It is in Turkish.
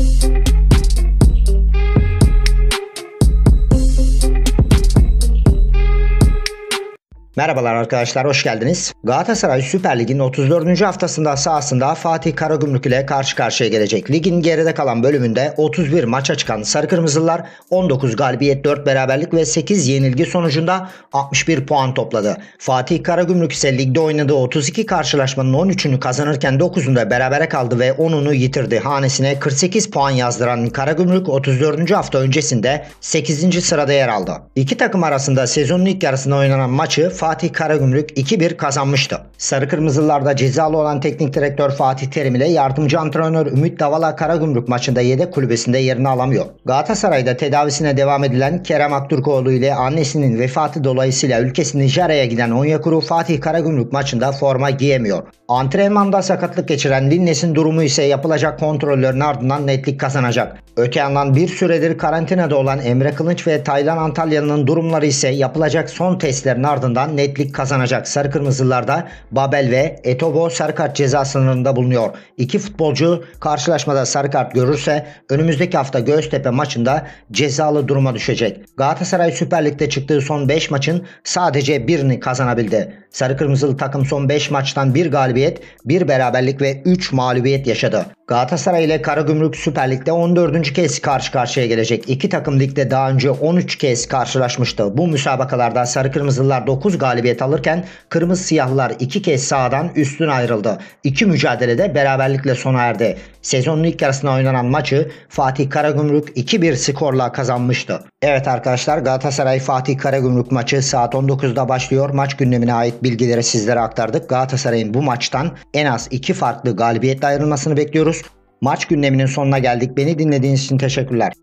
Merhabalar arkadaşlar, hoş geldiniz. Galatasaray Süper Lig'in 34. haftasında sahasında Fatih Karagümrük ile karşı karşıya gelecek. Ligin geride kalan bölümünde 31 maça çıkan Sarı Kırmızılar 19 galibiyet, 4 beraberlik ve 8 yenilgi sonucunda 61 puan topladı. Fatih Karagümrük ise ligde oynadığı 32 karşılaşmanın 13'ünü kazanırken 9'unda berabere kaldı ve 10'unu yitirdi. Hanesine 48 puan yazdıran Karagümrük 34. hafta öncesinde 8. sırada yer aldı. İki takım arasında sezonun ilk yarısında oynanan maçı Fatih Karagümrük 2-1 kazanmıştı. Sarı Kırmızılarda cezalı olan teknik direktör Fatih Terim ile yardımcı antrenör Ümit Davala Karagümrük maçında yedek kulübesinde yerini alamıyor. Galatasaray'da tedavisine devam edilen Kerem Aktürkoğlu ile annesinin vefatı dolayısıyla ülkesi Nijerya'ya giden Onyekuru Fatih Karagümrük maçında forma giyemiyor. Antrenmanda sakatlık geçiren Linnes'in durumu ise yapılacak kontrollerin ardından netlik kazanacak. Öte yandan bir süredir karantinada olan Emre Kılınç ve Taylan Antalyalı'nın durumları ise yapılacak son testlerin ardından netlik kazanacak. Sarı Kırmızılarda Babel ve Etobo sarı kart ceza sınırında bulunuyor. İki futbolcu karşılaşmada sarı kart görürse önümüzdeki hafta Göztepe maçında cezalı duruma düşecek. Galatasaray Süper Lig'de çıktığı son 5 maçın sadece birini kazanabildi. Sarı Kırmızılı takım son 5 maçtan 1 galibiyet, 1 beraberlik ve 3 mağlubiyet yaşadı. Galatasaray ile Karagümrük Süper Lig'de 14. kez karşı karşıya gelecek. İki takım ligde daha önce 13 kez karşılaşmıştı. Bu müsabakalarda Sarı Kırmızılar 9 galibiyet alırken Kırmızı Siyahlılar 2 kez sahadan üstün ayrıldı. İki mücadelede beraberlikle sona erdi. Sezonun ilk yarısında oynanan maçı Fatih Karagümrük 2-1 skorla kazanmıştı. Evet arkadaşlar, Galatasaray Fatih Karagümrük maçı saat 19'da başlıyor. Maç gündemine ait bilgileri sizlere aktardık. Galatasaray'ın bu maçtan en az 2 farklı galibiyetle ayrılmasını bekliyoruz. Maç gündeminin sonuna geldik. Beni dinlediğiniz için teşekkürler.